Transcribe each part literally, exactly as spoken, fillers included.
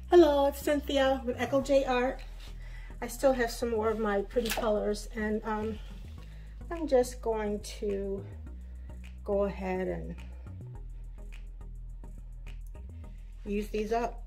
Hello, it's Cynthia with Echo J Art. I still have some more of my pretty colors, and um, I'm just going to go ahead and use these up.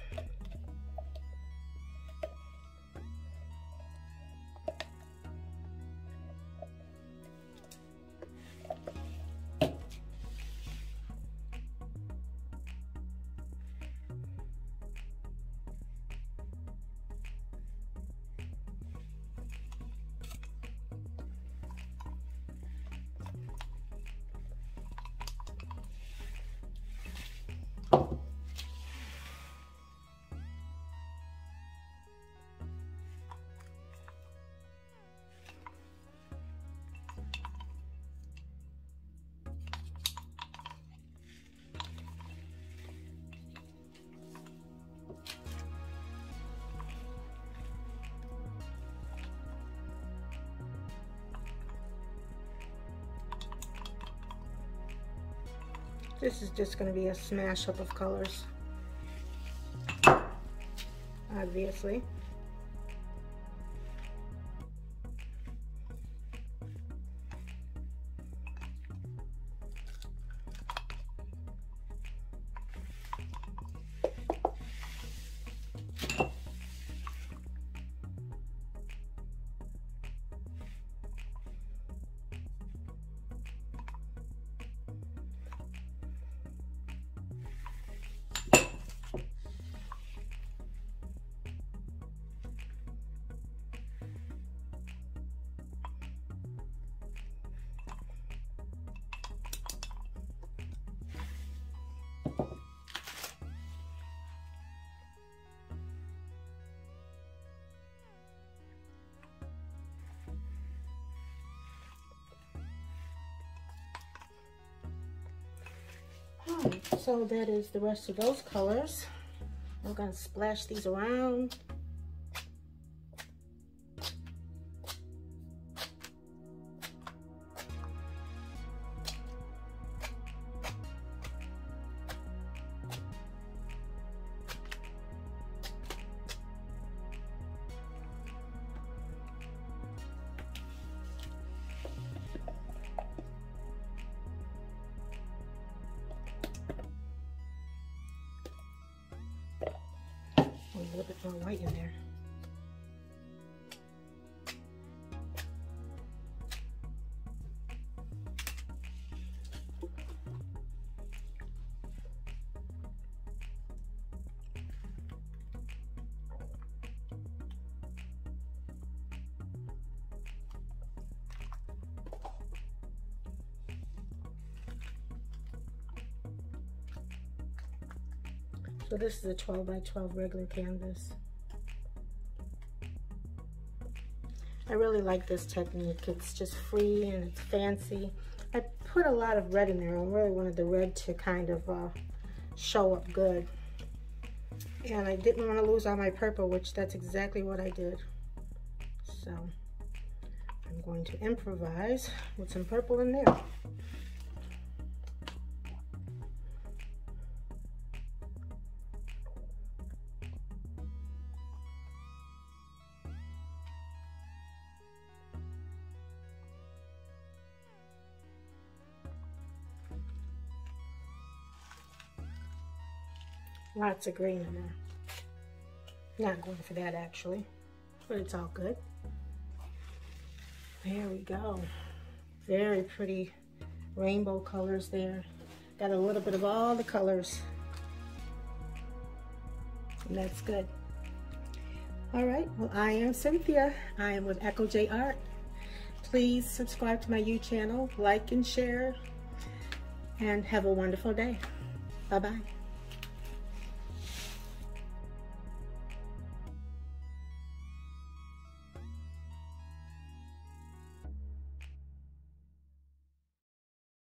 This is just going to be a smash up of colors, obviously. Alright, so that is the rest of those colors. I'm going to splash these around. A little bit more white in there. So this is a twelve by twelve regular canvas. I really like this technique. It's just free and it's fancy. I put a lot of red in there. I really wanted the red to kind of uh, show up good. And I didn't want to lose all my purple, which that's exactly what I did. So I'm going to improvise with some purple in there. Lots of green in there. Not going for that actually, but it's all good. There we go. Very pretty rainbow colors there. Got a little bit of all the colors. And that's good. All right, well, I am Cynthia. I am with Echo J Art. Please subscribe to my YouTube channel, like and share, and have a wonderful day. Bye-bye.